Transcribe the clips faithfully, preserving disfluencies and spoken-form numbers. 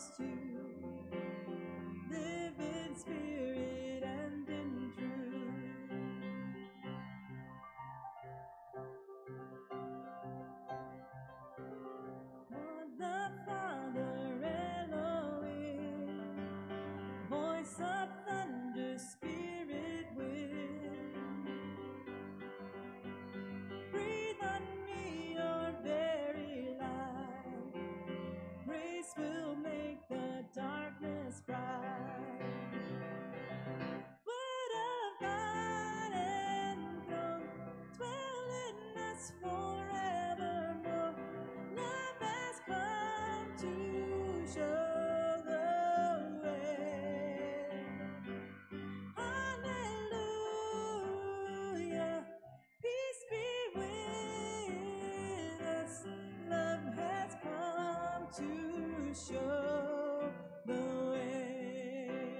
us to live in spirit and in truth. God the Father Elohim, voice of thunder, spirit wind, breathe on me your very life. Grace will make the darkness bright. Word of God enthroned, dwell in us forevermore. Love has come to show the way. Hallelujah, peace be with us. Love has come to show the way.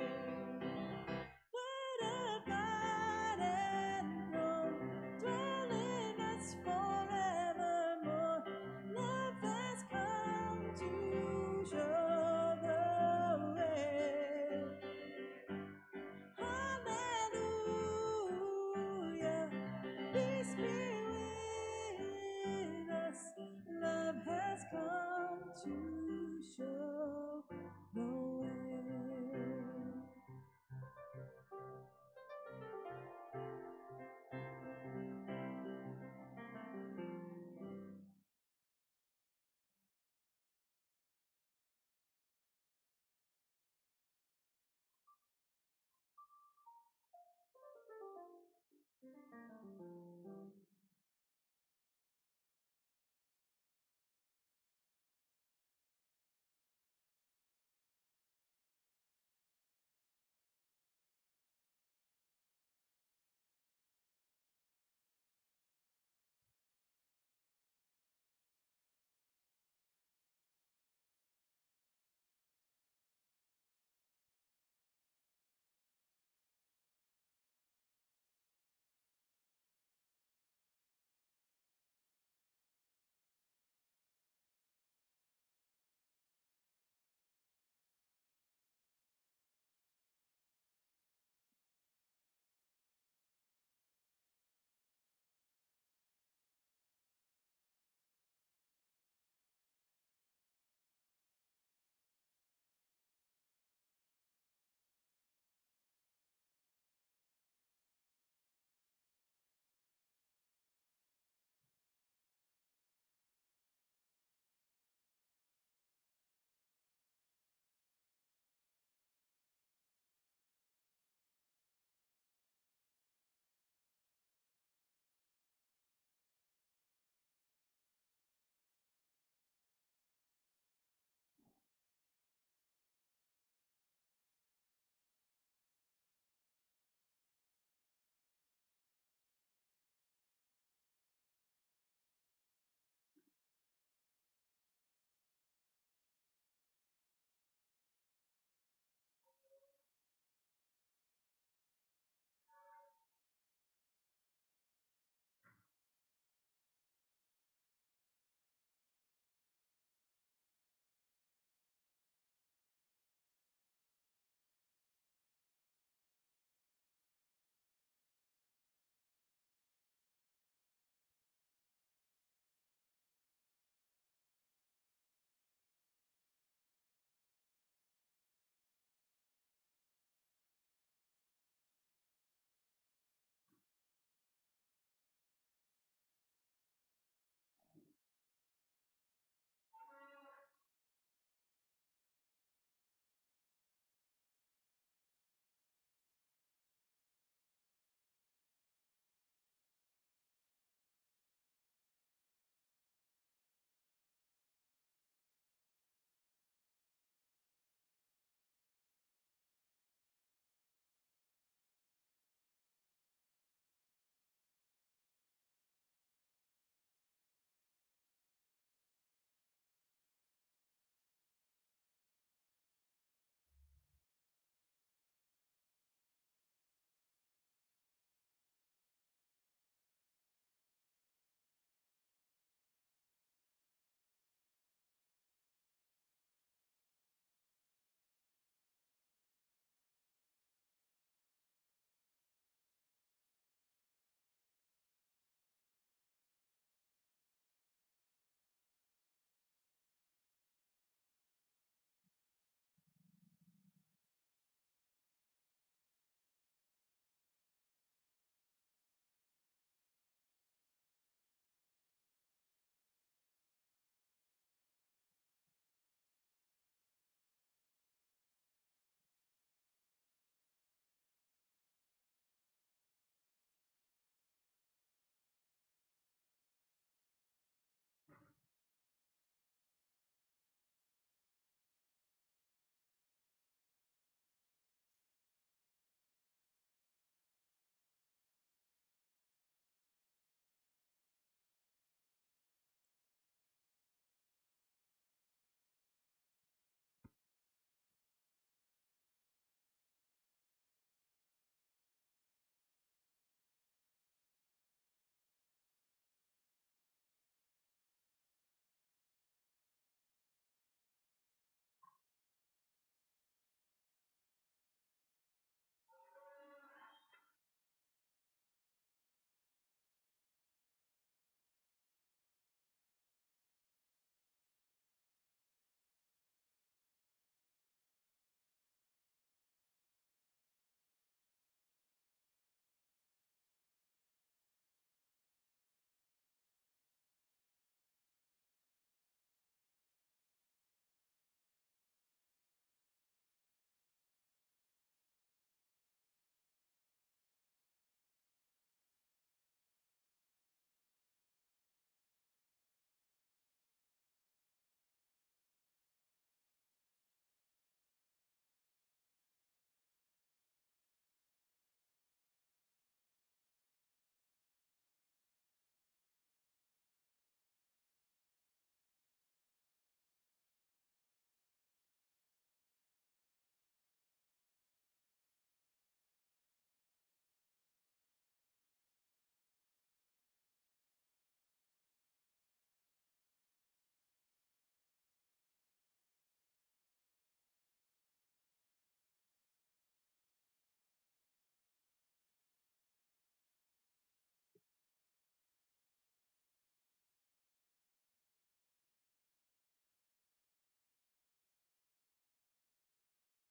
Word of God enthroned, dwell in us forevermore. Love has come to show the way. Hallelujah, peace be with us. Love has come to show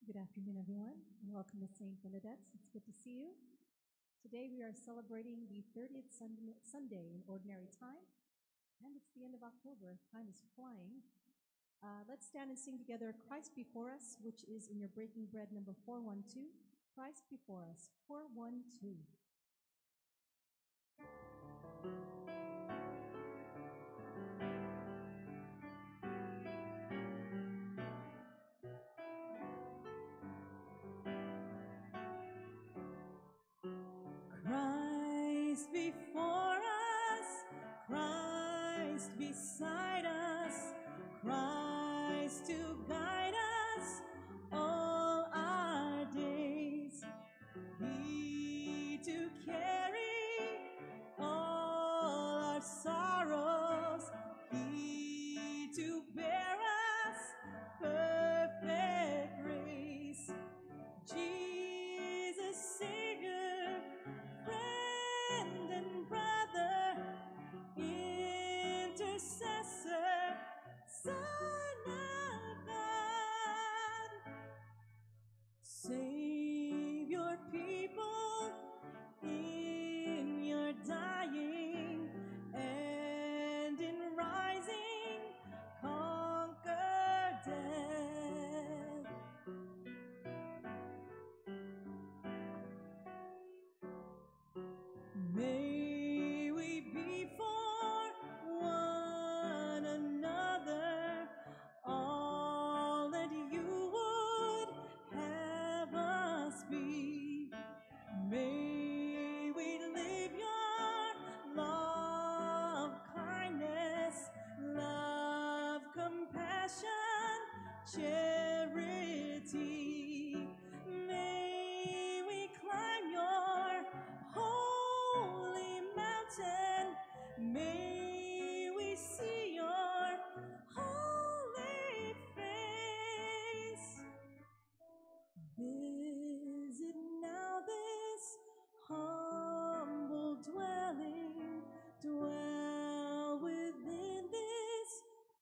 Good afternoon, everyone, and welcome to Saint Benedette's. It's good to see you. Today we are celebrating the thirtieth Sunday in Ordinary Time, and it's the end of October. Time is flying. Uh, let's stand and sing together Christ Before Us, which is in your Breaking Bread number four one two. Christ Before Us, four one two. Christ before us, Christ beside us, Christ to guide us all our days. He to carry all our sorrows, He to bear us perfect grace. Jesus, Savior, friend and brother, intercessor, Son of God. Save your people in your dying, and in rising conquer death. May we be for one another all that you would have us be. May we live your love, kindness, love, compassion, charity. May we climb your holy mountain. May we see your holy face. Visit now this humble dwelling. Dwell within this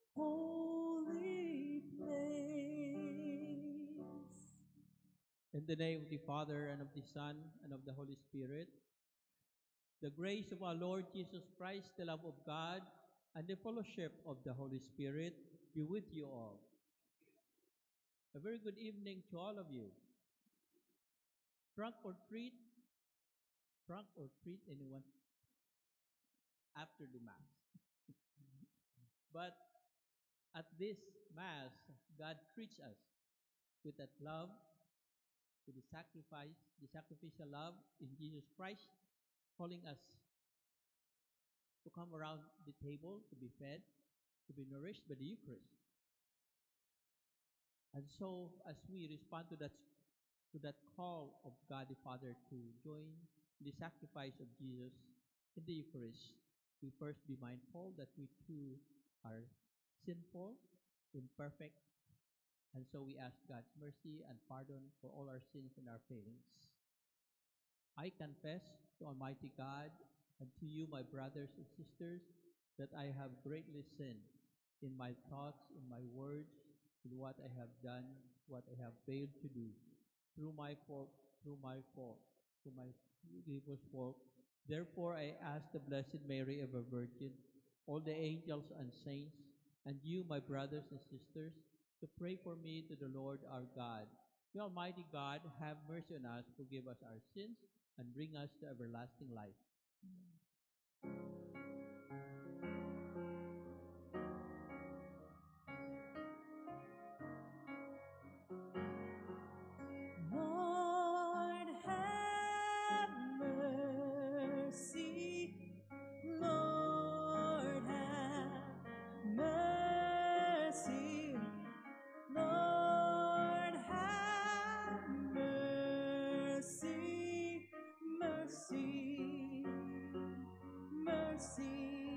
holy place. In the name of the Father, and of the Son, and of the Holy Spirit, the grace of our Lord Jesus Christ, the love of God, and the fellowship of the Holy Spirit be with you all. A very good evening to all of you. Trunk or treat? Trunk or treat, anyone? After the Mass. But at this Mass, God treats us with that love, with the sacrifice, the sacrificial love in Jesus Christ, calling us to come around the table, to be fed, to be nourished by the Eucharist. And so, as we respond to that, to that call of God the Father to join the sacrifice of Jesus in the Eucharist, we first be mindful that we too are sinful, imperfect, and so we ask God's mercy and pardon for all our sins and our failings. I confess to Almighty God and to you, my brothers and sisters, that I have greatly sinned in my thoughts, in my words, in what I have done, what I have failed to do, through my fault, through my fault, through my grievous fault. Therefore I ask the Blessed Mary, ever Virgin, all the angels and saints, and you, my brothers and sisters, to pray for me to the Lord our God. May Almighty God have mercy on us, forgive us our sins, and bring us to everlasting life. Lord, have mercy. Lord, have mercy. Lord, have mercy. Mercy. Mercy.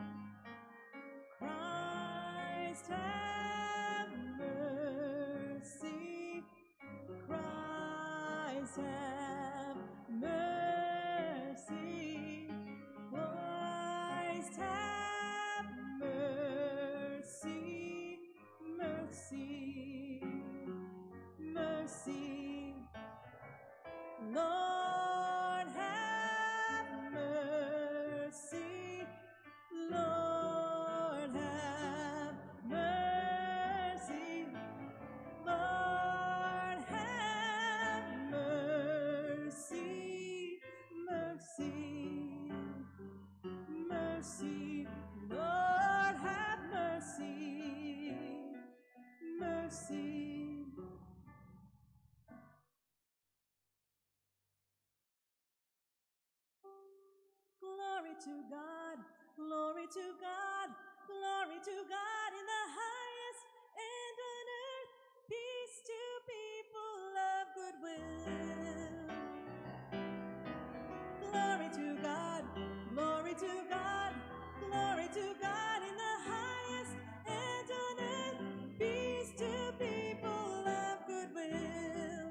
Christ, have mercy. Christ, have mercy. Christ, have mercy. Mercy. Mercy. mercy. Glory to God, glory to God, glory to God in the highest, and on earth peace to people of goodwill. Glory to God, glory to God, glory to God in the highest, and on earth peace to people of goodwill.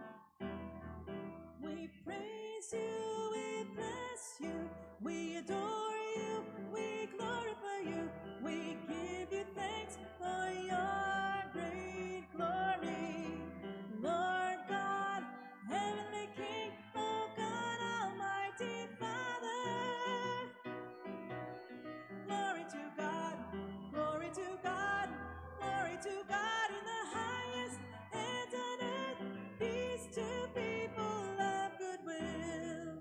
We praise you, we bless you, we adore you, we glorify you, we give you thanks for your great glory. Lord God, heavenly King, oh God, almighty Father. Glory to God, glory to God, glory to God in the highest, and on earth peace to people of goodwill.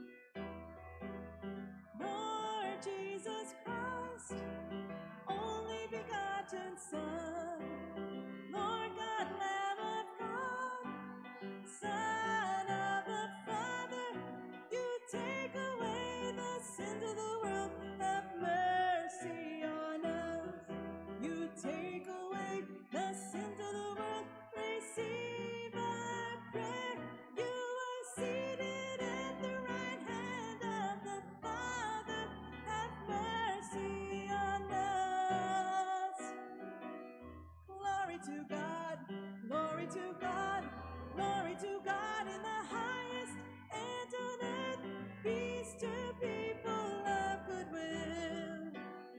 Lord Jesus Christ, only begotten Son, Lord God, Lamb of God, Son of the Father, you take away the sins of the world, have mercy on us. You take away the sins of the world, receive our prayer. You are seated at the right hand of the Father, have mercy on us. Glory to God, glory to God, glory to God in the highest, and on earth peace to people of goodwill.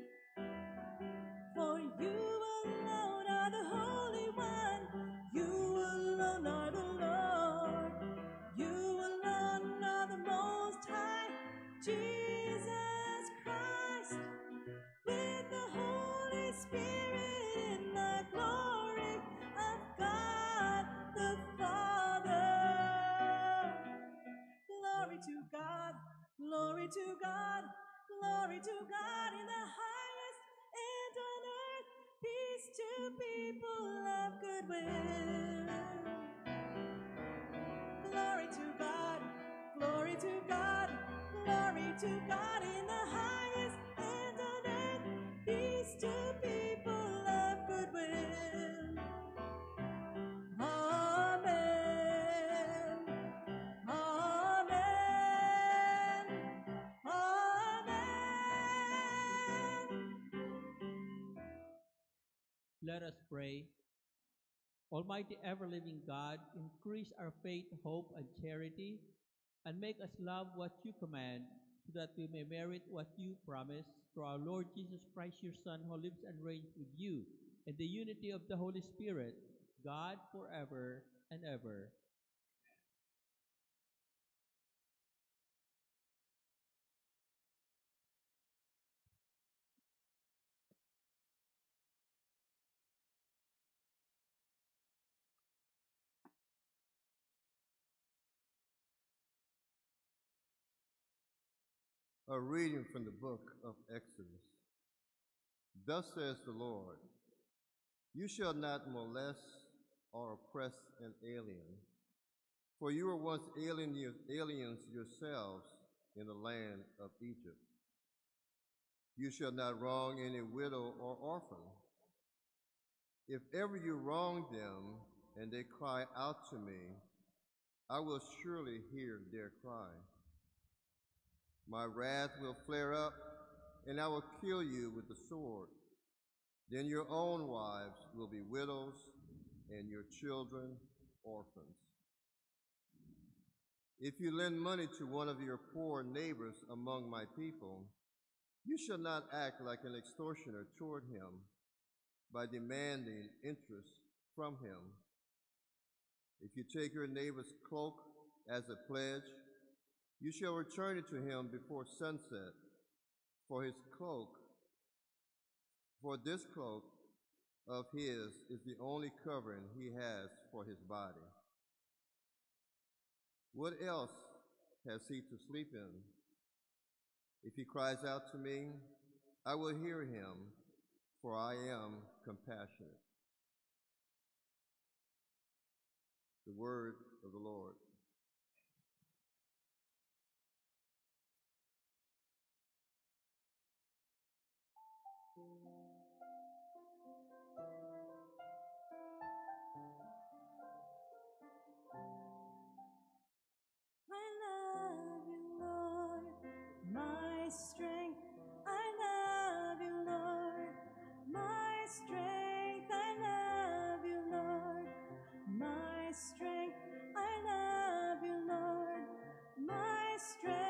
For you alone are the Holy One, you alone are the Lord, you alone are the Most High, Jesus Christ, with the Holy Spirit in the glory of God the Father. Glory to God, glory to God, glory to God in the highest, and on earth peace to people of goodwill. Glory to God, glory to God, glory to God in the highest, and on earth peace to people of goodwill. Amen. Amen. Amen. Let us pray. Almighty ever-living God, increase our faith, hope, and charity, and make us love what you command, so that we may merit what you promise, through our Lord Jesus Christ, your Son, who lives and reigns with you in the unity of the Holy Spirit, God, forever and ever. A reading from the book of Exodus. Thus says the Lord, you shall not molest or oppress an alien, for you were once alien, aliens yourselves in the land of Egypt. You shall not wrong any widow or orphan. If ever you wrong them and they cry out to me, I will surely hear their cry. My wrath will flare up, and I will kill you with the sword. Then your own wives will be widows, and your children orphans. If you lend money to one of your poor neighbors among my people, you shall not act like an extortioner toward him by demanding interest from him. If you take your neighbor's cloak as a pledge, you shall return it to him before sunset, for his cloak, for this cloak of his is the only covering he has for his body. What else has he to sleep in? If he cries out to me, I will hear him, for I am compassionate. word of the Lord. I love you, Lord, my strength. I love you, Lord, my strength. I love you, Lord, my strength. I love you, Lord, my strength.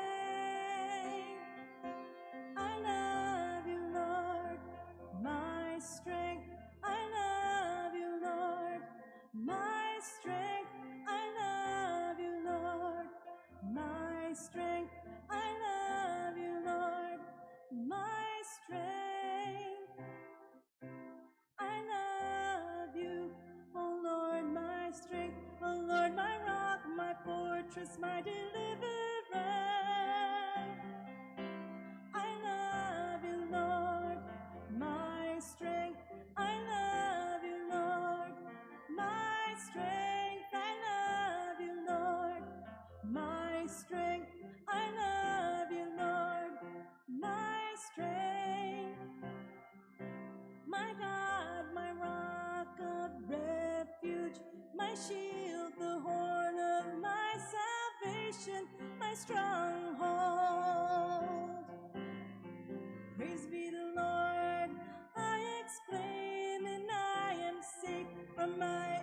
I love you, Lord, my strength. I love you, Lord, my strength. I love you, Lord, my strength. I love you, Lord, my strength. I love you, oh Lord, my strength, oh Lord, my rock, my fortress, my deliverer. I love you, Lord, my strength. I love you, Lord, my strength. I love you, Lord, my strength. I love you, Lord, my strength. My God, my rock of refuge, my shield, the horn of my salvation, my stronghold. Praise be the Lord, I exclaim, and I am safe from my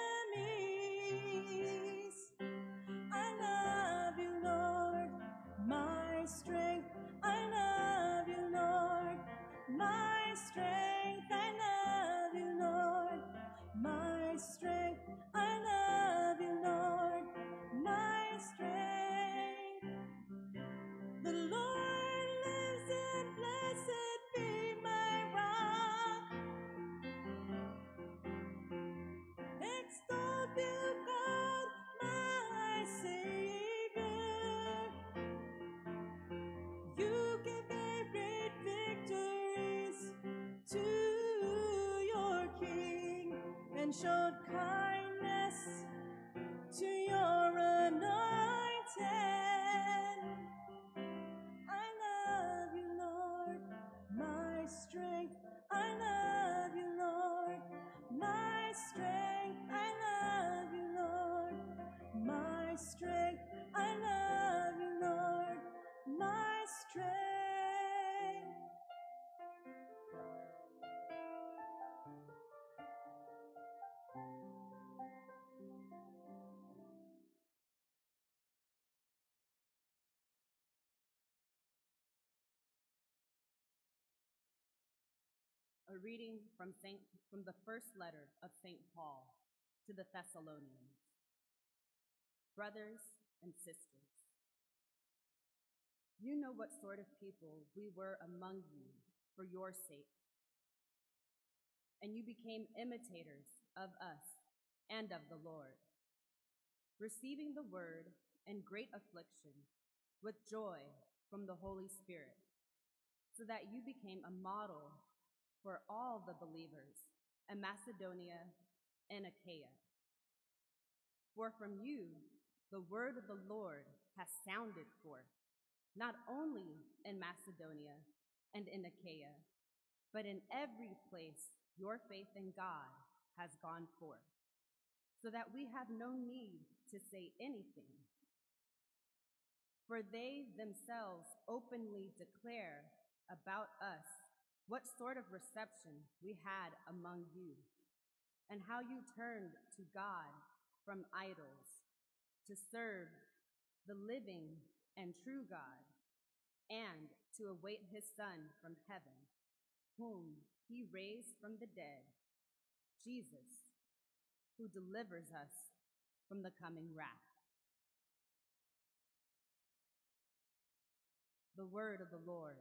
enemies. I love you, Lord, my strength. I love you, Lord, my strength. I love you, Lord, my strength. I love you, Lord, my strength. The Lord lives, and blessed be my rock. Extol you, God, my Savior. You give great victories to your King, and showed kindness to your anointed. I love you, Lord, my strength. I love you, Lord, my strength. I love you, Lord, my strength. I love you, Lord, my strength. A reading from Saint from the first letter of Saint Paul to the Thessalonians. Brothers and sisters, you know what sort of people we were among you for your sake, and you became imitators of us and of the Lord, receiving the word in great affliction with joy from the Holy Spirit, so that you became a model for all the believers in Macedonia and Achaia. For from you the word of the Lord has sounded forth, not only in Macedonia and in Achaia, but in every place your faith in God has gone forth, so that we have no need to say anything. For they themselves openly declare about us what sort of reception we had among you, and how you turned to God from idols to serve the living and true God, and to await his Son from heaven, whom he raised from the dead, Jesus, who delivers us from the coming wrath. The word of the Lord.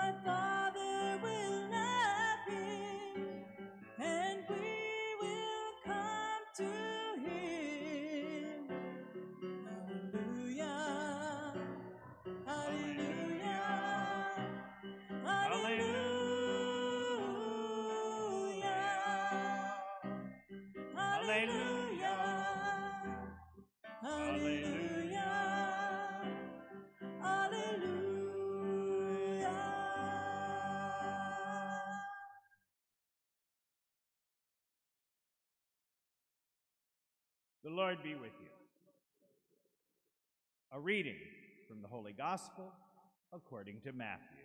our Father will love him, and we will come to him. Hallelujah, hallelujah, hallelujah, hallelujah, hallelujah, hallelujah. The Lord be with you. A reading from the Holy Gospel according to Matthew.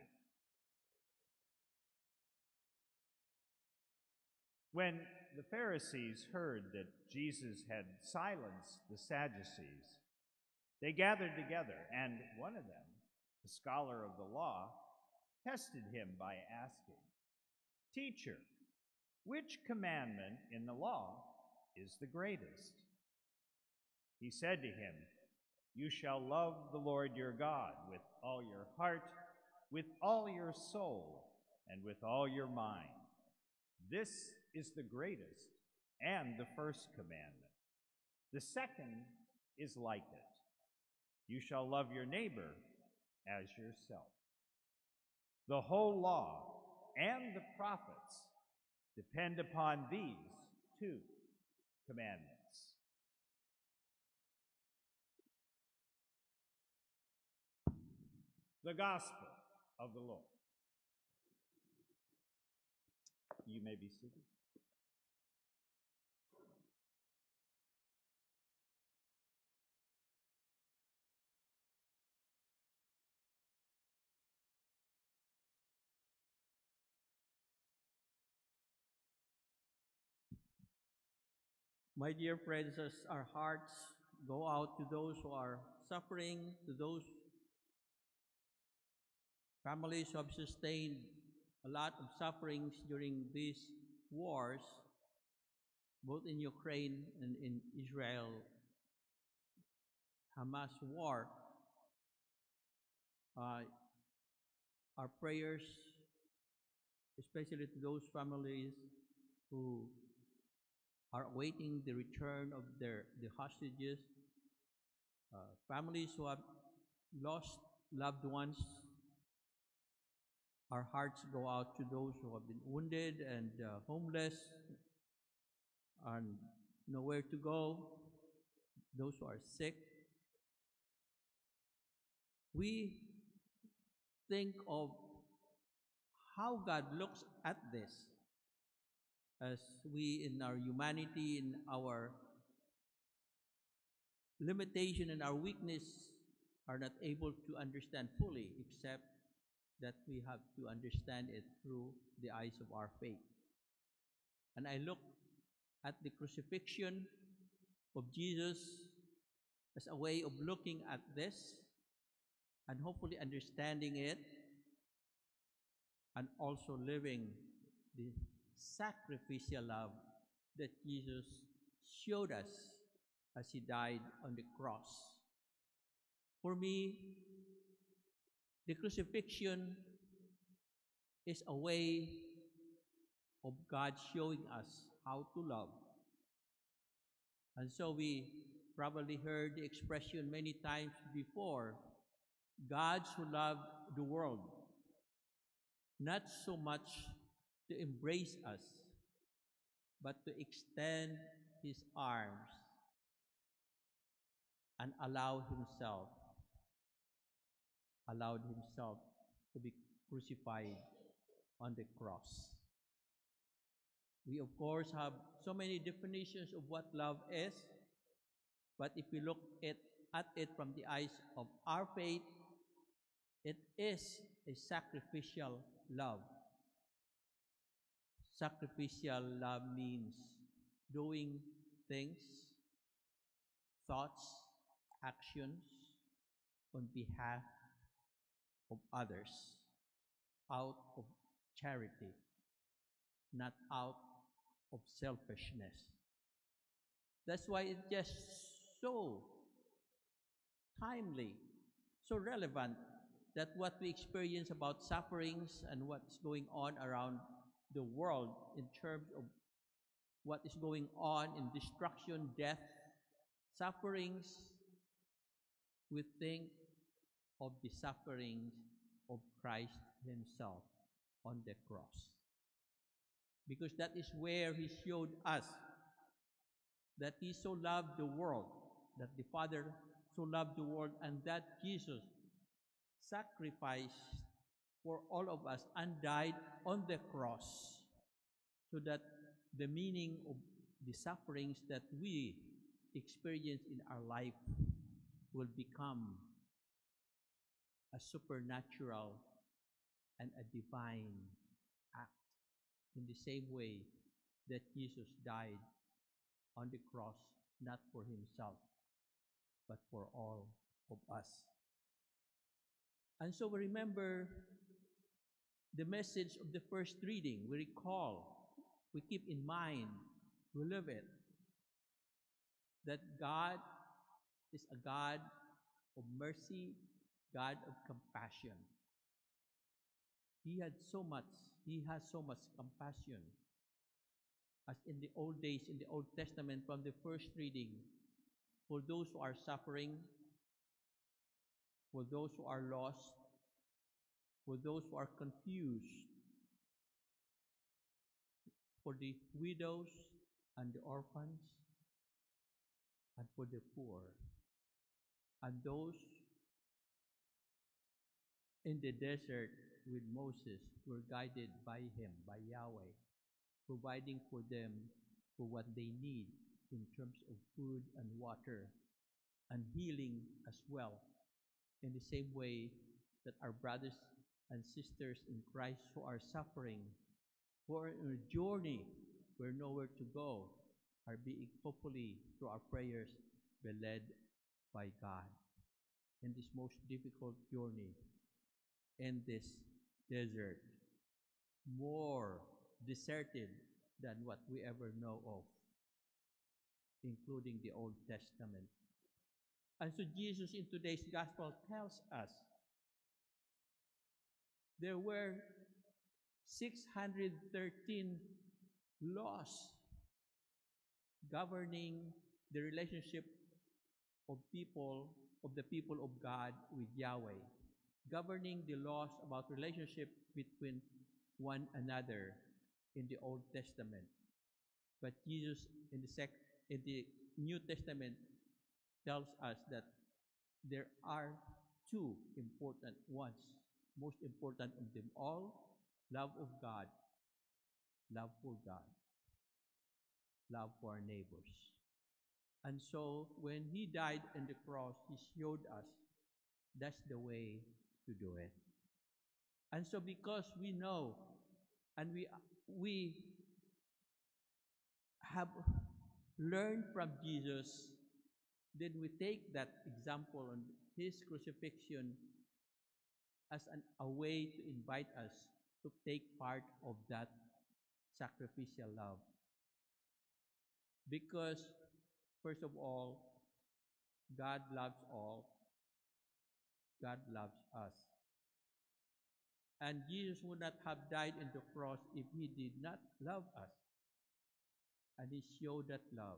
When the Pharisees heard that Jesus had silenced the Sadducees, they gathered together, and one of them, a scholar of the law, tested him by asking, "Teacher, which commandment in the law is the greatest?" He said to him, "You shall love the Lord your God with all your heart, with all your soul, and with all your mind. This is the greatest and the first commandment. The second is like it. You shall love your neighbor as yourself. The whole law and the prophets depend upon these two commandments." The Gospel of the Lord. You may be seated. My dear friends, as our hearts go out to those who are suffering, to those families who have sustained a lot of sufferings during these wars, both in Ukraine and in Israel, Hamas war, uh, our prayers, especially to those families who are awaiting the return of their the hostages, uh, families who have lost loved ones. Our hearts go out to those who have been wounded and uh, homeless and nowhere to go, those who are sick. We think of how God looks at this as we, in our humanity, in our limitation and our weakness, are not able to understand fully, except that we have to understand it through the eyes of our faith. And I look at the crucifixion of Jesus as a way of looking at this and hopefully understanding it, and also living the sacrificial love that Jesus showed us as he died on the cross. For me, the crucifixion is a way of God showing us how to love. And so we probably heard the expression many times before, Gods who love the world, not so much to embrace us, but to extend his arms and allow himself, allowed himself to be crucified on the cross. We, of course, have so many definitions of what love is, but if we look at, at it from the eyes of our faith, it is a sacrificial love. Sacrificial love means doing things, thoughts, actions on behalf of others out of charity, not out of selfishness. That's why it's just so timely, so relevant that what we experience about sufferings and what's going on around the world in terms of what is going on in destruction, death, sufferings, we think of the sufferings of Christ Himself on the cross. Because that is where He showed us that He so loved the world, that the Father so loved the world, and that Jesus sacrificed for all of us and died on the cross, so that the meaning of the sufferings that we experience in our life will become a supernatural and a divine act, in the same way that Jesus died on the cross, not for Himself, but for all of us. And so we remember the message of the first reading. We recall, we keep in mind, we live it, that God is a God of mercy, God of compassion. He had so much, He has so much compassion. As in the old days, in the Old Testament, from the first reading, for those who are suffering, for those who are lost, for those who are confused, for the widows and the orphans, and for the poor, and those in the desert with Moses were guided by Him, by Yahweh, providing for them for what they need in terms of food and water, and healing as well, in the same way that our brothers and sisters in Christ who are suffering, who are in a journey where nowhere to go, are being hopefully, through our prayers, be led by God in this most difficult journey in this desert, more deserted than what we ever know of, including the Old Testament. And so Jesus in today's gospel tells us there were six hundred thirteen laws governing the relationship of people, of the people of God with Yahweh, governing the laws about relationship between one another in the Old Testament. But Jesus in the sec in the New Testament tells us that there are two important ones, most important of them all: love of God, love for God, love for our neighbors. And so when He died on the cross, He showed us that's the way to do it. And so because we know and we we have learned from Jesus, then we take that example on His crucifixion as an, a way to invite us to take part of that sacrificial love. Because, first of all, God loves all. God loves us. And Jesus would not have died on the cross if He did not love us. And He showed that love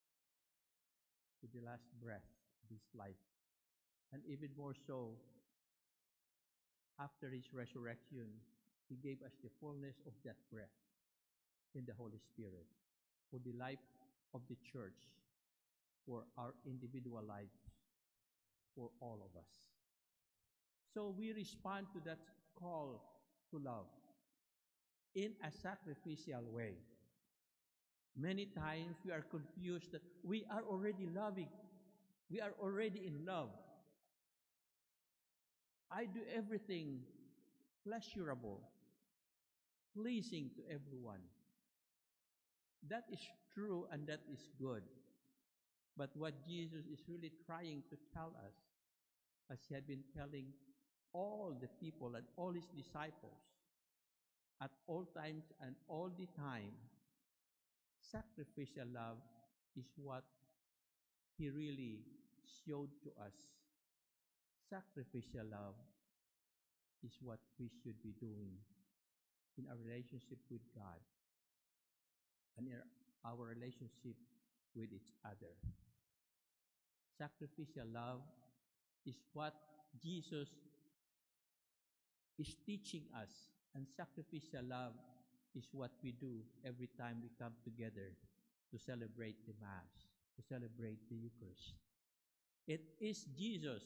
to the last breath of His life. And even more so, after His resurrection, He gave us the fullness of that breath in the Holy Spirit for the life of the church, for our individual lives, for all of us. So we respond to that call to love in a sacrificial way. Many times we are confused that we are already loving. We are already in love. I do everything pleasurable, pleasing to everyone. That is true and that is good. But what Jesus is really trying to tell us, as He had been telling all the people and all His disciples at all times and all the time, sacrificial love is what He really showed to us. Sacrificial love is what we should be doing in our relationship with God and in our relationship with each other. Sacrificial love is what Jesus is teaching us, and sacrificial love is what we do every time we come together to celebrate the Mass, to celebrate the Eucharist. It is Jesus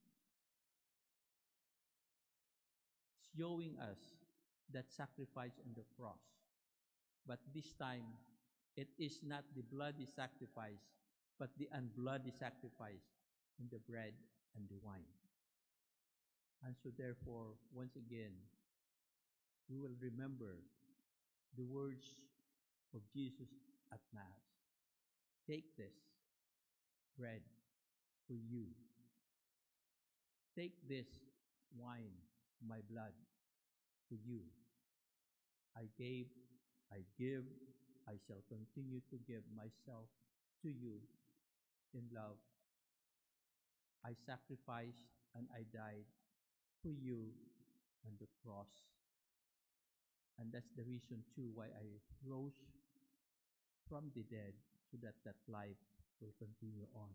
showing us that sacrifice on the cross. But this time, it is not the bloody sacrifice, but the unbloody sacrifice in the bread and the wine. And so therefore, once again, we will remember the words of Jesus at Mass. Take this bread for you. Take this wine, my blood, for you. I gave, I give, I shall continue to give myself to you in love. I sacrificed and I died for you on the cross. And that's the reason too why I rose from the dead, so that that life will continue on.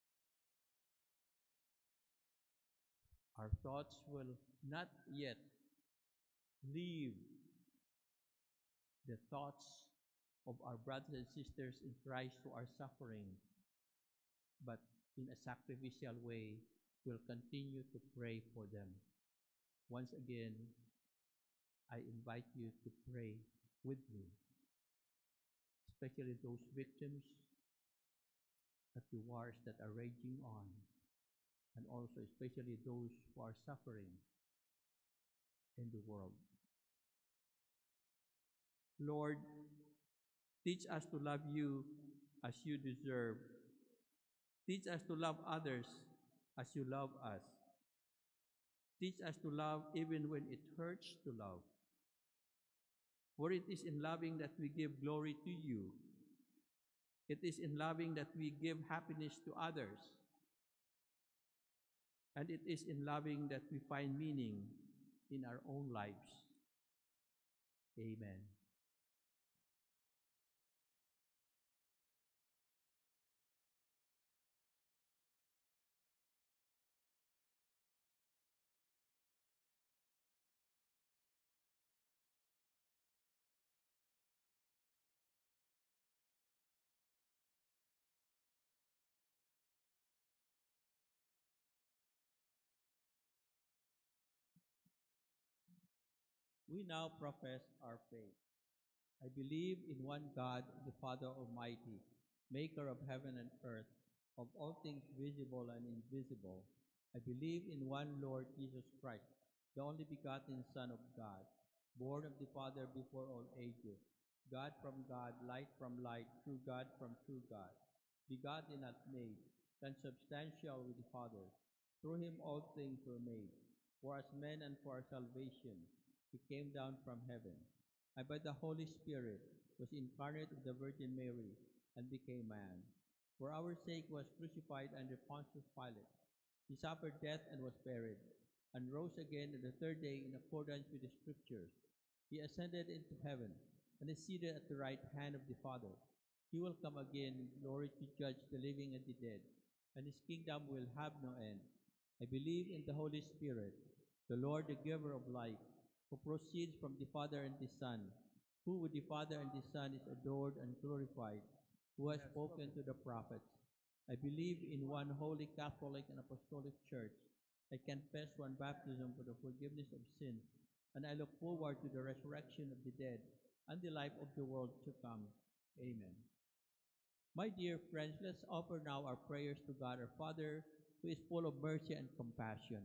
Our thoughts will not yet leave the thoughts of our brothers and sisters in Christ who are suffering, but in a sacrificial way, we'll continue to pray for them. Once again, I invite you to pray with me, especially those victims of the wars that are raging on, and also especially those who are suffering in the world. Lord, teach us to love you as you deserve. Teach us to love others as you love us. Teach us to love even when it hurts to love. For it is in loving that we give glory to you. It is in loving that we give happiness to others. And it is in loving that we find meaning in our own lives. Amen. We now profess our faith. I believe in one God, the Father Almighty, maker of heaven and earth, of all things visible and invisible. I believe in one Lord Jesus Christ, the only begotten Son of God, born of the Father before all ages, God from God, light from light, true God from true God, begotten not made, consubstantial with the Father. Through him all things were made. For us men and for our salvation, he came down from heaven, and by the Holy Spirit was incarnate of the Virgin Mary, and became man. For our sake was crucified under Pontius Pilate. He suffered death and was buried, and rose again on the third day in accordance with the Scriptures. He ascended into heaven, and is seated at the right hand of the Father. He will come again in glory to judge the living and the dead, and his kingdom will have no end. I believe in the Holy Spirit, the Lord, the giver of life, who proceeds from the Father and the Son, who with the Father and the Son is adored and glorified, who has spoken to the prophets. I believe in one holy Catholic and Apostolic Church. I confess one baptism for the forgiveness of sins, and I look forward to the resurrection of the dead and the life of the world to come. Amen. My dear friends, let's offer now our prayers to God our Father, who is full of mercy and compassion.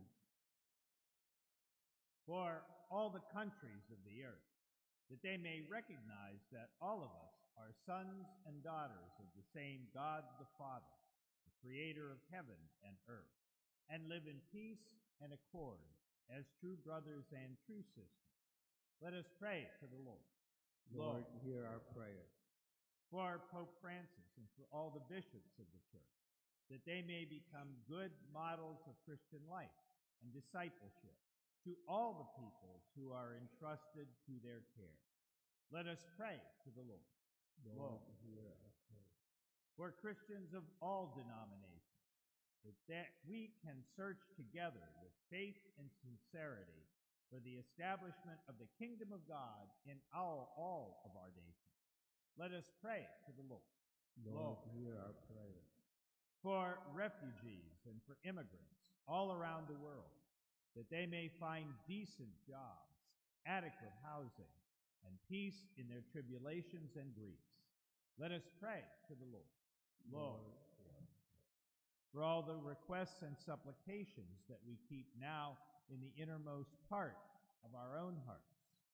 For all the countries of the earth, that they may recognize that all of us are sons and daughters of the same God the Father, the creator of heaven and earth, and live in peace and accord as true brothers and true sisters. Let us pray to the Lord. Lord, hear our prayer. For Pope Francis and for all the bishops of the Church, that they may become good models of Christian life and discipleship, to all the peoples who are entrusted to their care. Let us pray to the Lord. Lord, hear our prayer. For Christians of all denominations, that, that we can search together with faith and sincerity for the establishment of the kingdom of God in all, all of our nations. Let us pray to the Lord. Lord, hear our prayer. For refugees and for immigrants all around the world, that they may find decent jobs, adequate housing, and peace in their tribulations and griefs. Let us pray to the Lord. Lord, for all the requests and supplications that we keep now in the innermost part of our own hearts.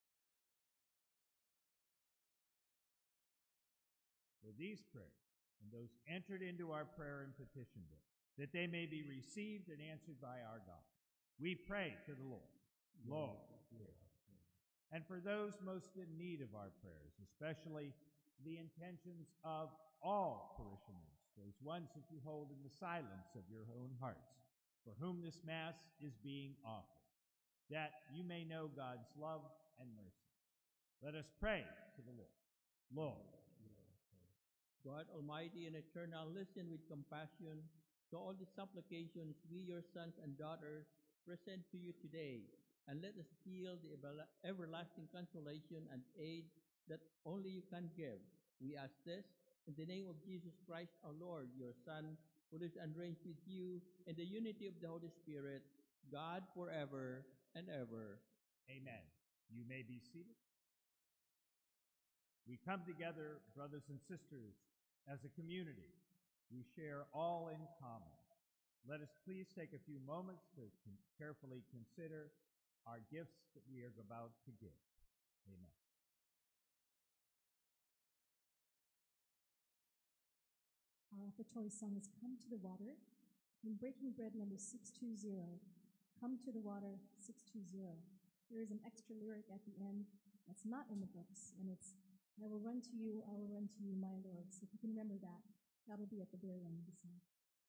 For these prayers and those entered into our prayer and petition book, that they may be received and answered by our God, we pray to the Lord. Lord, hear our prayer. And for those most in need of our prayers, especially the intentions of all parishioners, those ones that you hold in the silence of your own hearts, for whom this Mass is being offered, that you may know God's love and mercy. Let us pray to the Lord. Lord, God Almighty and eternal, listen with compassion to all the supplications we, your sons and daughters, present to you today, and let us feel the ever- everlasting consolation and aid that only you can give. We ask this in the name of Jesus Christ, our Lord, your Son, who lives and reigns with you in the unity of the Holy Spirit, God forever and ever. amen. You may be seated. We come together, brothers and sisters, as a community. We share all in common. Let us please take a few moments to carefully consider our gifts that we are about to give. Amen. Our offertory song is Come to the Water. In Breaking Bread number six two zero, Come to the Water six two zero. There is an extra lyric at the end that's not in the books, and it's, I will run to you, I will run to you, my Lord. So if you can remember that, that'll be at the very end of the song.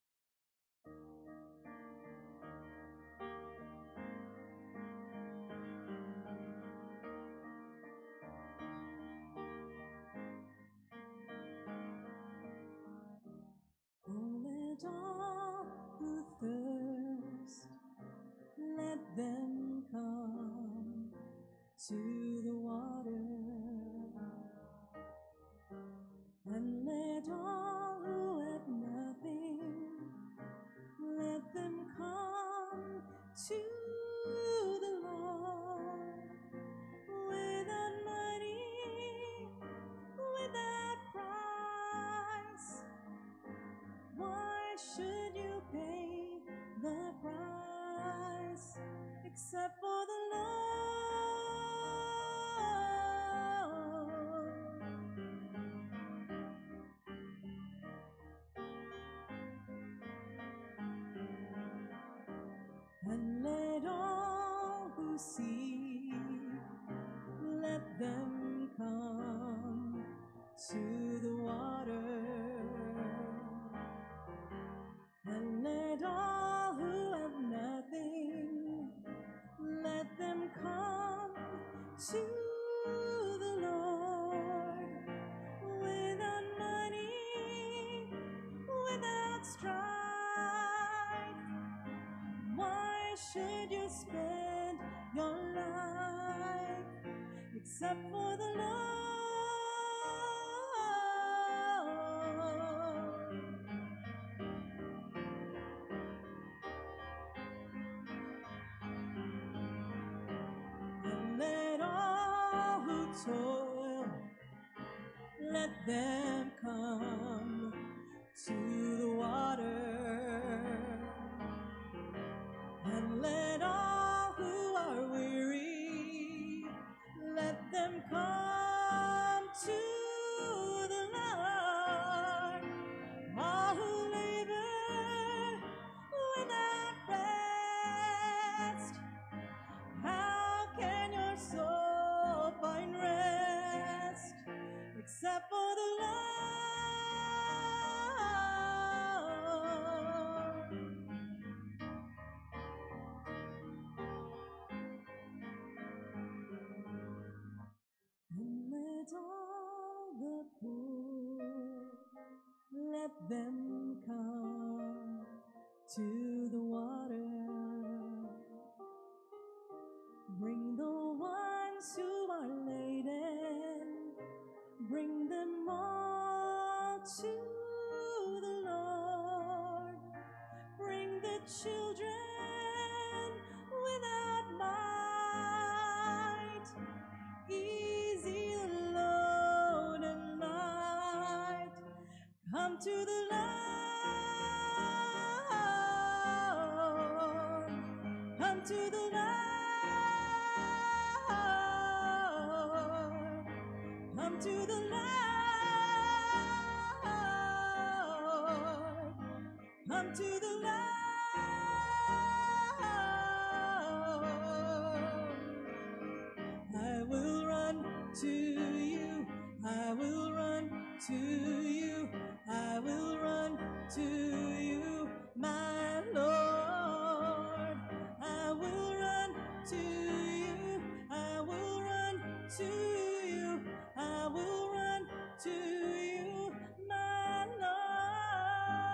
Oh, let all who thirst, let them come to the water, and let all who have nothing, let them come to the Lord, without money, without price. Why should you pay the price except for the Lord? And let all who seek, let them come to the water. And let all who have nothing, let them come to the Lord, without money, without strife. Why should you spend your life except for the Lord? And let all who toil, let them come to the water. And let all who are weary, let them come to the Lord. All who labor without rest, how can your soul find rest except for the Lord? let them come to the water. Bring the ones who are laden, bring them all to the Lord. Bring the children without might, easy the load and light. Come to the Lord, come to the Lord, come to the Lord, come to the Lord. I will run to you, I will run to you, I will run to you, my Lord. I will run to you, I will run to you, I will run to you, my Lord.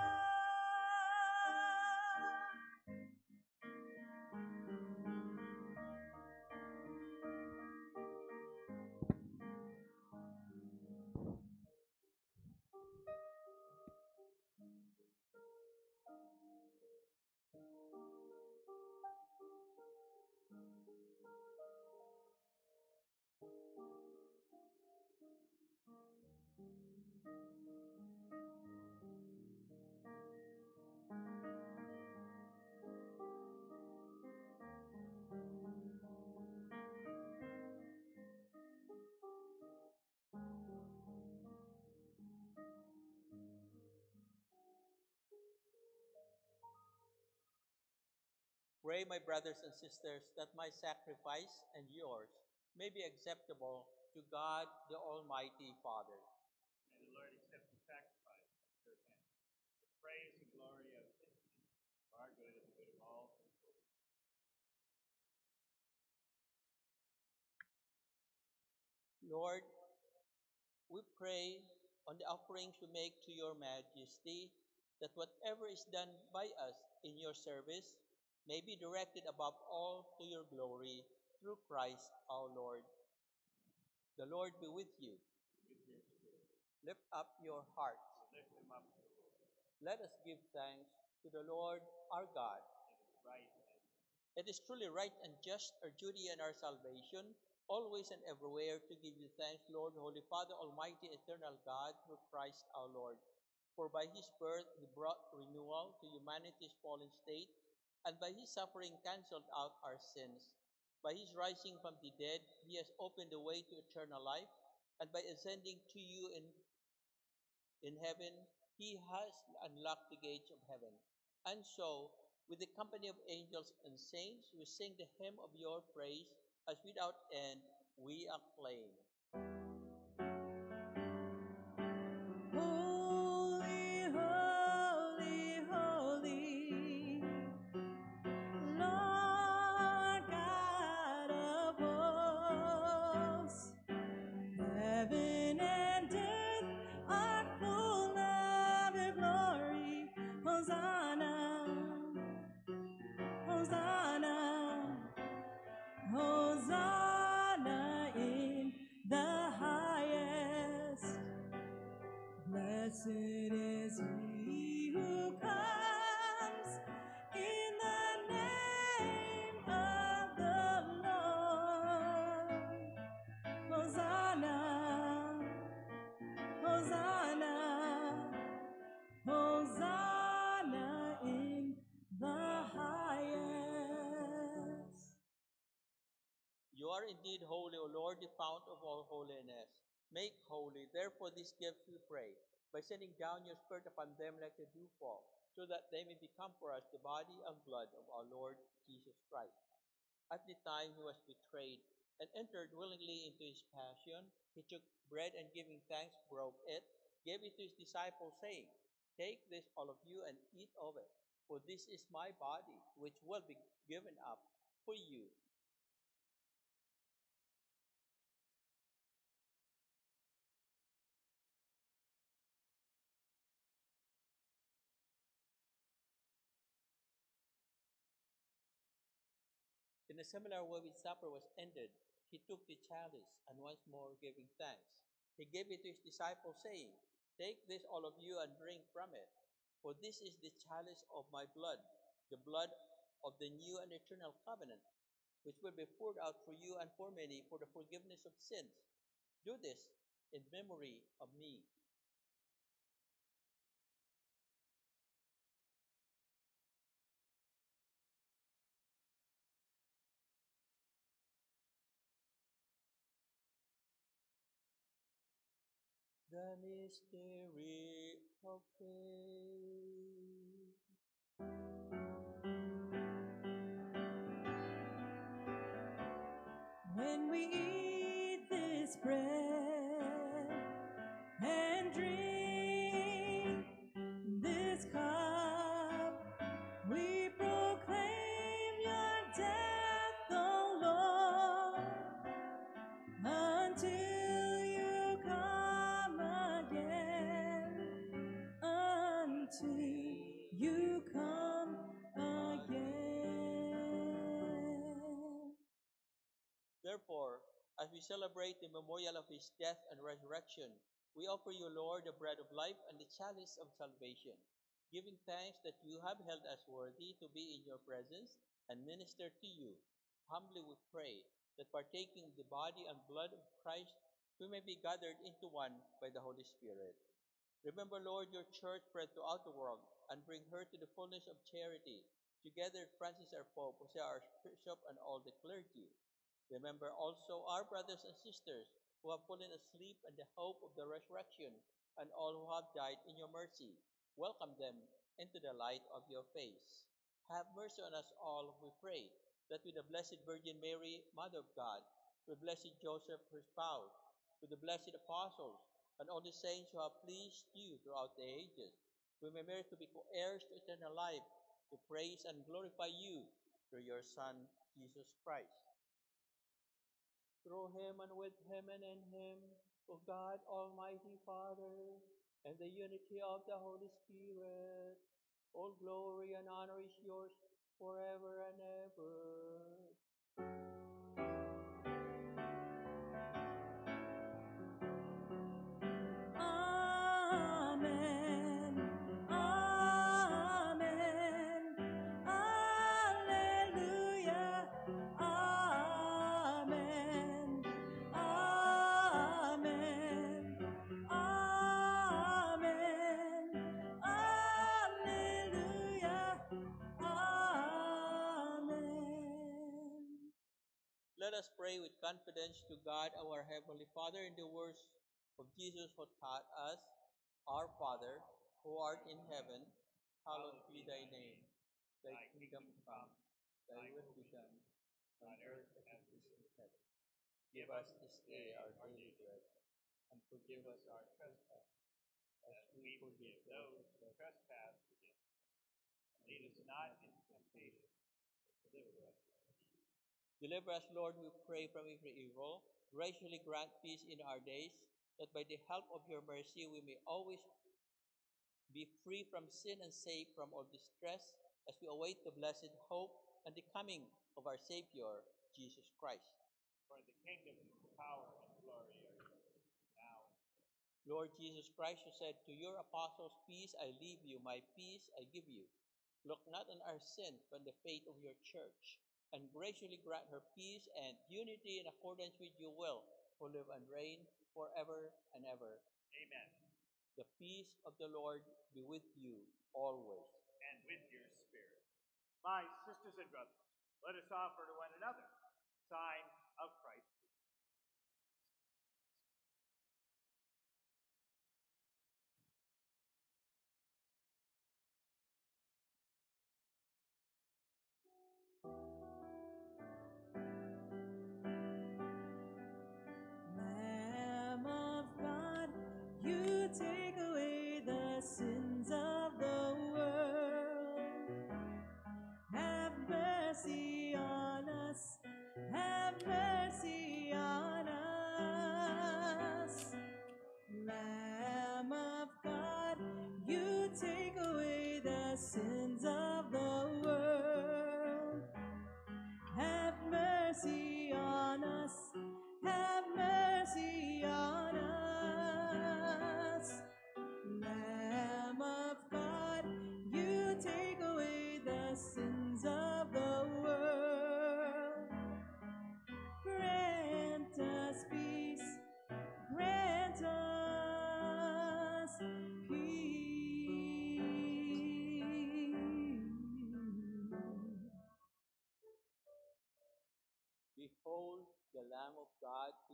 Pray, my brothers and sisters, that my sacrifice and yours may be acceptable to God, the Almighty Father. May the Lord accept the sacrifice at your hands, the praise and glory of his name, for our good and the good of all who believe. Lord, we pray on the offerings we make to your majesty, that whatever is done by us in your service may be directed above all to your glory through Christ our Lord. The Lord be with you. With your spirit, Lift up your hearts. lift them up to the Lord. Let us give thanks to the Lord our God. It is right and It is truly right and just, our duty and our salvation, always and everywhere to give you thanks, Lord, Holy Father, Almighty, eternal God, through Christ our Lord. For by his birth he brought renewal to humanity's fallen state, and by his suffering canceled out our sins. By his rising from the dead, he has opened the way to eternal life, and by ascending to you in, in heaven, he has unlocked the gates of heaven. And so, with the company of angels and saints, we sing the hymn of your praise, as without end we acclaim. Holy, holy, holy, Lord God of hosts. Heaven and earth are full of your glory. Hosanna, Hosanna, Hosanna in the highest. Blessed is he who comes in the name of the Lord. Hosanna, Hosanna, Hosanna in the highest. You are indeed holy, O Lord, the fount of all holiness. Make holy, therefore, these gifts, we pray, by sending down your Spirit upon them like a dewfall, so that they may become for us the body and blood of our Lord Jesus Christ. At the time he was betrayed and entered willingly into his passion, he took bread and giving thanks, broke it, gave it to his disciples, saying, Take this, all of you, and eat of it, for this is my body, which will be given up for you. In a similar way, when supper was ended, he took the chalice, and once more giving thanks, he gave it to his disciples, saying, "Take this, all of you, and drink from it. For this is the chalice of my blood, the blood of the new and eternal covenant, which will be poured out for you and for many for the forgiveness of sins. Do this in memory of me." The mystery of faith. When we eat this bread and drink this cup, we proclaim your death, O Lord, until you come again, until you come again. Therefore, as we celebrate the memorial of his death and resurrection, we offer you, Lord, the bread of life and the chalice of salvation, giving thanks that you have held us worthy to be in your presence and minister to you. Humbly we pray that partaking of the body and blood of Christ, we may be gathered into one by the Holy Spirit. Remember, Lord, your church spread throughout the world, and bring her to the fullness of charity, together with Francis our Pope, Jose our Bishop, and all the clergy. Remember also our brothers and sisters who have fallen asleep in the hope of the resurrection, and all who have died in your mercy. Welcome them into the light of your face. Have mercy on us all, we pray, that with the Blessed Virgin Mary, Mother of God, with Blessed Joseph, her spouse, with the blessed apostles, and all the saints who have pleased you throughout the ages, we may merit to be co-heirs to eternal life, to praise and glorify you through your Son, Jesus Christ. Through him and with him and in him, O God, Almighty Father, and the unity of the Holy Spirit, all glory and honor is yours forever and ever. Amen. Amen. Alleluia. Amen. Amen. Amen. Alleluia. Amen. Let us pray with confidence to God, our Heavenly Father, in the words of Jesus who taught us, "Our Father, who art in heaven, hallowed be thy name. Thy kingdom come, thy will be done, on earth as it is in heaven. Give us this day our daily bread, and forgive us our trespasses, as we forgive those who trespass against us. Lead us not into temptation, but deliver us from evil. Deliver us, Lord, we pray, from every evil. Graciously grant peace in our days, that by the help of your mercy we may always be free from sin and safe from all distress, as we await the blessed hope and the coming of our Savior, Jesus Christ. For the kingdom, power, and glory are yours, now and forever. Lord Jesus Christ, who said to your apostles, "Peace I leave you, my peace I give you," look not on our sins, but on the faith of your church, and graciously grant her peace and unity in accordance with your will, who live and reign forever and ever. Amen. The peace of the Lord be with you always. And with your spirit. My sisters and brothers, let us offer to one another a sign of Christ. Lamb of God, you take away the sins of the world. Have mercy on us, have mercy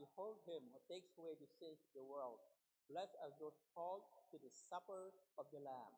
behold him who takes away the sins of the world. Blessed are those called to the supper of the Lamb.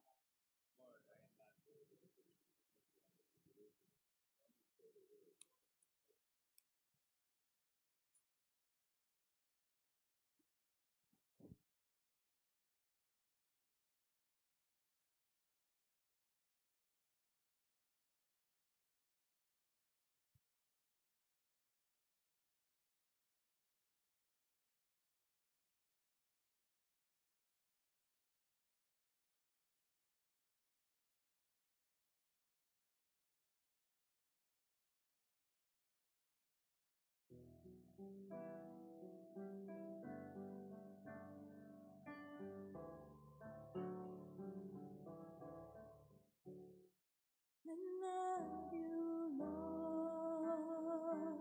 I love you, Lord.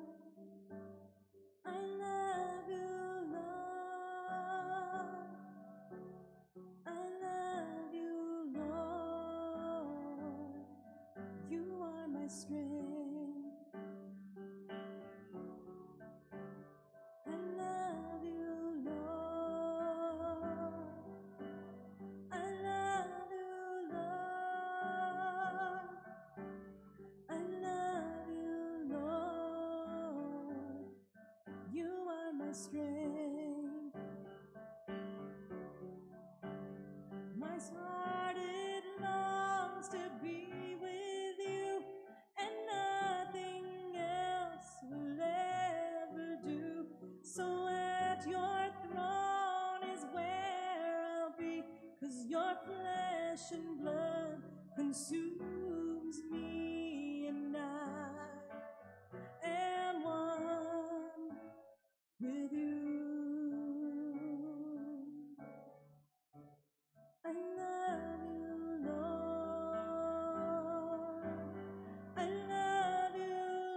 I love you, Lord. I love you, Lord. You are my strength. I love you, Lord. I love you, Lord. I love you, Lord. You are my strength. My heart it longs to be with you, and nothing else will ever do. So at your throne is where I'll be, 'cause your flesh and blood consumes me, and I am one with you. I love you, Lord. I love you,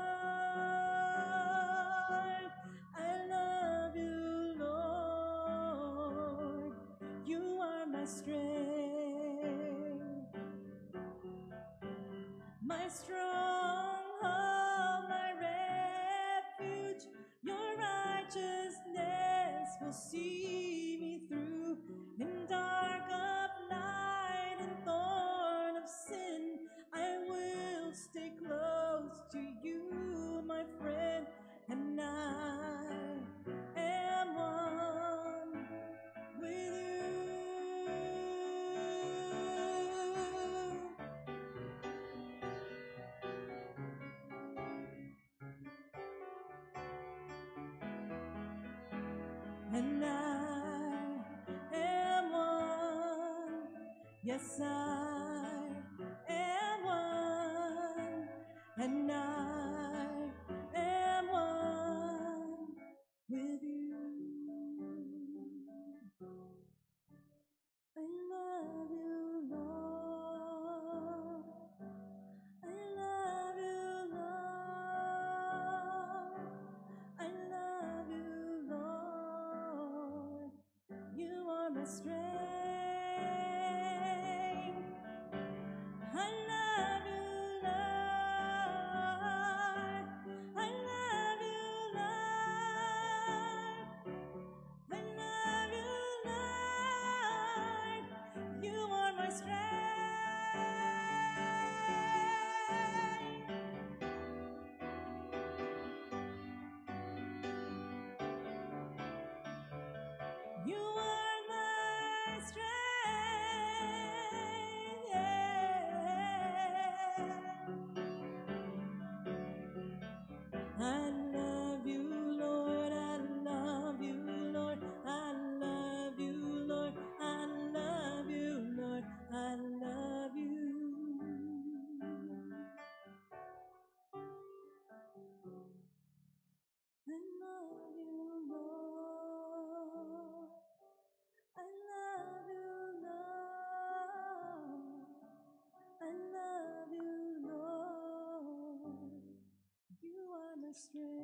Lord. I love you, Lord. You are my strength, my stronghold, my refuge. Your righteousness will see me through. In dark of night and thorn of sin, I will stay close to you, my friend, and I am one with you. And I am one, yes, I am one, and I am one with you. I love you, Lord. I love you, Lord. I love you, Lord. You are my strength. I love you, Lord. I love you, Lord. I love you, Lord. You are my strength. You are my strength, yeah. I love you, Lord. I love you, Lord. I love you, Lord. I love you, Lord. I love you. I love you, Lord. I love you, Lord. I love you, Lord. You are my strength.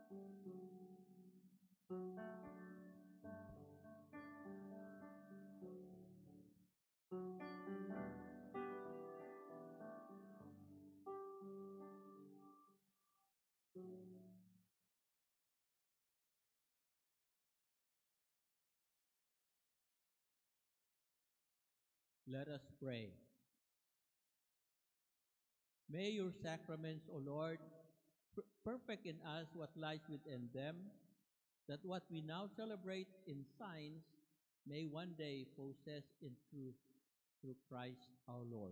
Let us pray. May your sacraments, O Lord, per- perfect in us what lies within them, that what we now celebrate in signs may one day possess in truth through Christ our Lord.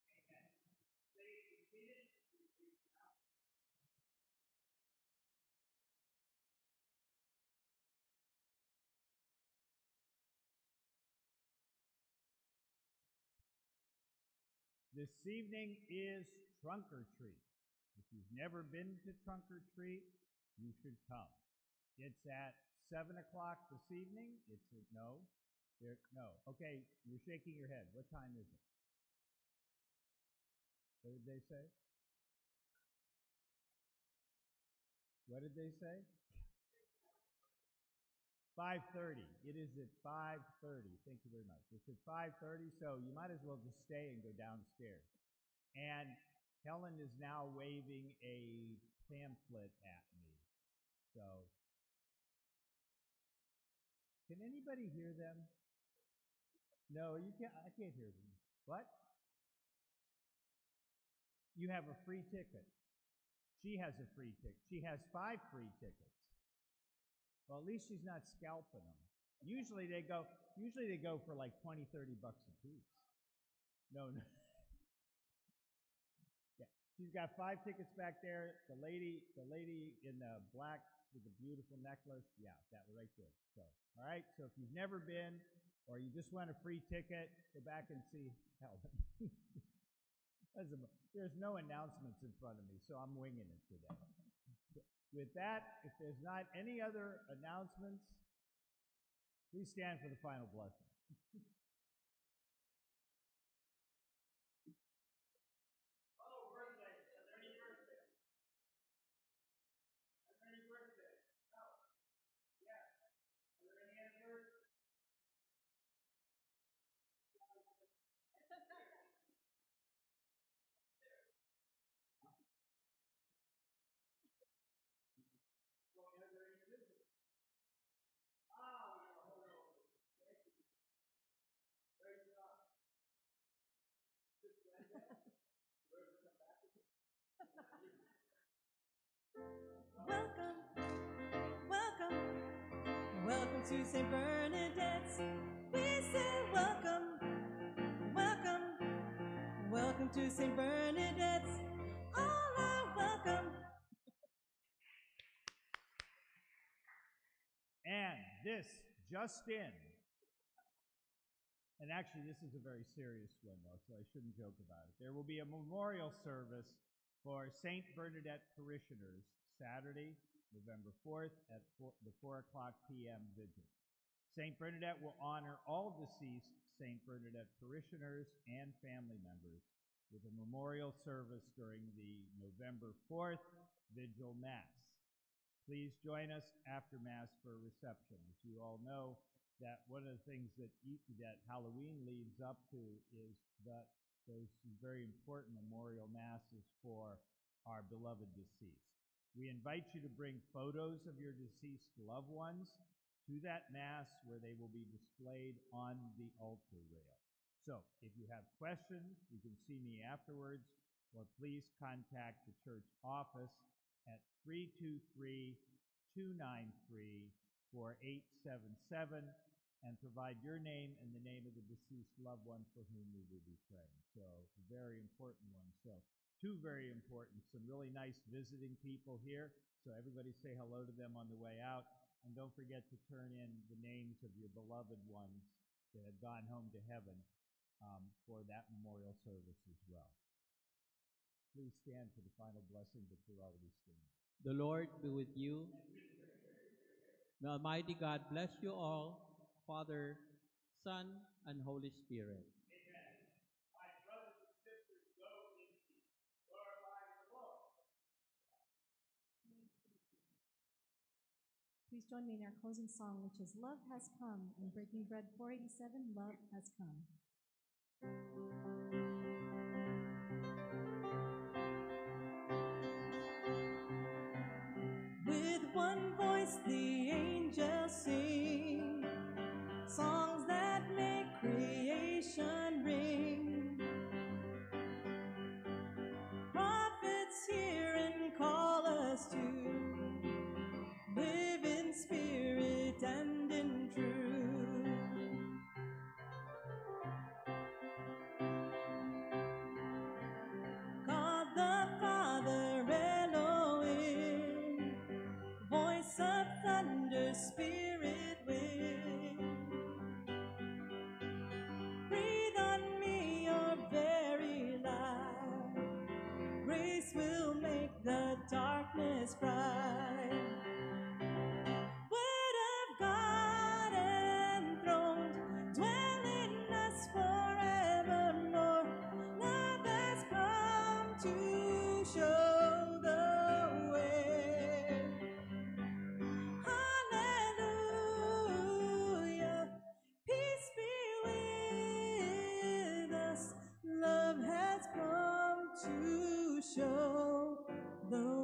This evening is Trunk or Treat. If you've never been to Trunk or Treat, you should come. It's at seven o'clock this evening. It's at, no, there, no. Okay, you're shaking your head. What time is it? What did they say? What did they say? five thirty. It is at five thirty. Thank you very much. It's at five thirty, so you might as well just stay and go downstairs. And Helen is now waving a pamphlet at me. So, can anybody hear them? No, you can't. I can't hear them. What? You have a free ticket. She has a free ticket. She has five free tickets. Well, at least she's not scalping them. Usually they go. Usually they go for like twenty, thirty bucks a piece. No, no. Yeah, she's got five tickets back there. The lady, the lady in the black with the beautiful necklace. Yeah, that right there. So, all right. So if you've never been, or you just want a free ticket, go back and see Helen. There's no announcements in front of me, so I'm winging it today. With that, if there's not any other announcements, please stand for the final blessing. Oh, birthday. Are there any birthdays? Are there any birthdays? No. Yes. Are there any anniversaries? Welcome, welcome, welcome to Saint Bernadette's. We say welcome, welcome, welcome to Saint Bernadette's. All are welcome. And this just in. And actually, this is a very serious one, though, so I shouldn't joke about it. There will be a memorial service for Saint Bernadette parishioners Saturday, November fourth at four, the four o'clock p m vigil. Saint Bernadette will honor all deceased Saint Bernadette parishioners and family members with a memorial service during the November fourth Vigil Mass. Please join us after Mass for a reception. As you all know, that one of the things that that Halloween leads up to is that those very important memorial masses for our beloved deceased. We invite you to bring photos of your deceased loved ones to that Mass where they will be displayed on the altar rail. So if you have questions, you can see me afterwards, or please contact the church office at three two three, two nine three, four eight seven seven and provide your name and the name of the deceased loved one for whom we will be praying. So a very important one. So two very important, some really nice visiting people here. So everybody say hello to them on the way out. And don't forget to turn in the names of your beloved ones that have gone home to heaven um, for that memorial service as well. Please stand for the final blessing that you're already standing. The Lord be with you. May Almighty God bless you all, Father, Son, and Holy Spirit. Please join me in our closing song, which is Love Has Come, in Breaking Bread four eighty-seven, Love Has Come. With one voice the angels sing, songs that make creation ring. Prophets hear and call us to live in spirit and in truth. God the Father Elohim, voice of thunder, spirit wind. Breathe on me your very life. Grace will make the darkness bright. Word of God enthroned, dwell in us forevermore. Love has come to show the way. Hallelujah, peace be with us. Love has come to show the